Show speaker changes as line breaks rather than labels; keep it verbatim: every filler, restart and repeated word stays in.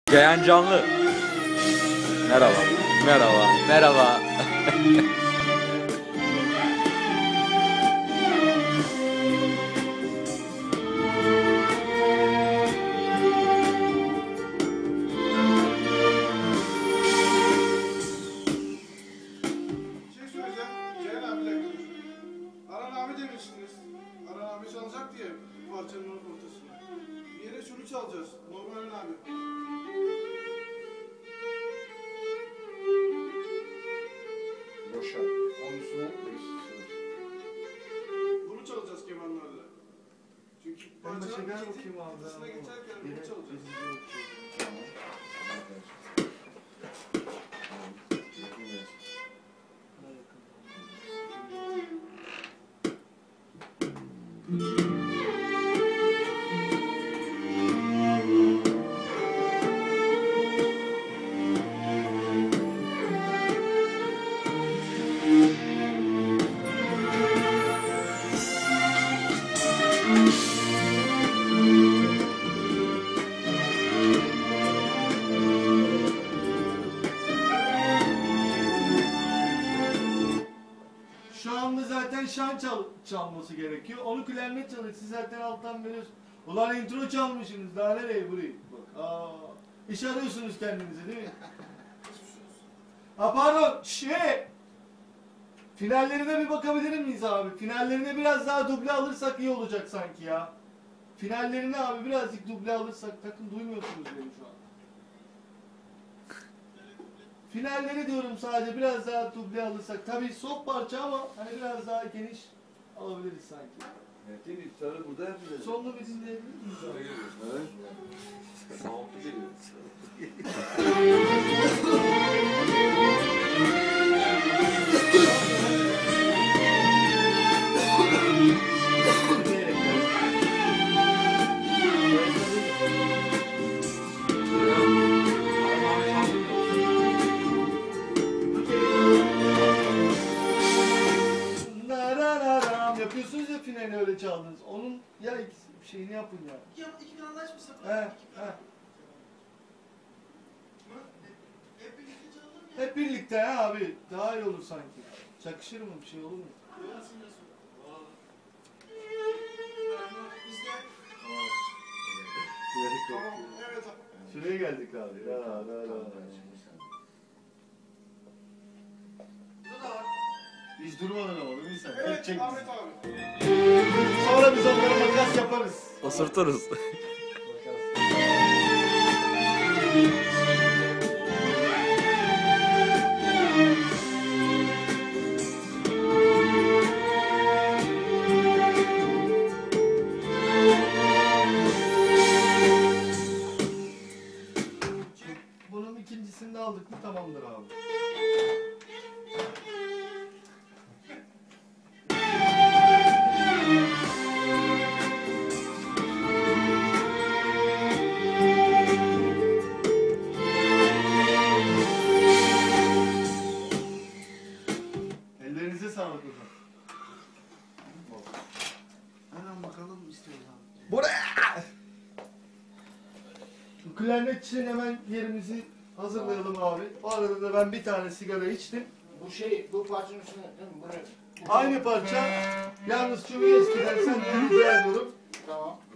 Ceyhan Canlı. Merhaba. Merhaba. Merhaba.
Çalacak diye parçanın ortasına. Bir yere şunu çalacağız. Normal abi.
Boşa. Onun üstüne değiştir.
Bunu çalacağız kemanlarla. Çünkü parçanın ortasına geçerken bunu çalacağız.
Tamam.
Şu anda zaten şan çal çalması gerekiyor. Onu klarnet çalıyor. Siz zaten alttan veriyorsunuz. Ulan intro çalmışsınız. Daha nereye burayı? Bak. Aa, iş arıyorsunuz kendinize değil mi? Ha pardon. Şey. Finallerine bir bakabilir miyiz abi? Finallerine biraz daha duble alırsak iyi olacak sanki ya. Finallerine abi birazcık duble alırsak, takım duymuyorsunuz beni şu an. Finalleri diyorum sadece biraz daha duble alırsak. Tabii soft parça ama hani biraz daha geniş alabiliriz sanki.
Evet, değil mi? İftarı burada yapacağız.
Sonunu bir dinleyebilir miyiz abi?
Evet. Sağlıklı geliyor.
Yapıyorsunuz ya finali öyle çaldınız. Onun ya ikisi şeyini yapın ya.
İki, iki kanaldaş mısın?
He, he.
Hep birlikte çalalım ya.
Hep birlikte ha abi. Daha iyi olur sanki. Çakışır mı? Bir şey olur mu?
Tamam, evet abi.
Şuraya geldik abi. La la la.
Burada da var.
Hiç durmadan ama değil mi sen?
Evet,
Çek
Ahmet
bizi.
abi.
Sonra biz onlara makas yaparız.
Osurturuz.
Bunun ikincisini de aldık mı tamamdır abi. Ellerinize sağlık hocam.
Hemen bakalım istiyoruz abi.
Buraya! Klarnet için hemen yerimizi hazırlayalım abi. O arada da ben bir tane sigara içtim.
Bu şey, bu parçanın üstüne değil mi? Bunu...
Aynı parça. Yalnız çünkü eskiden sen rica ediyorum.
Tamam.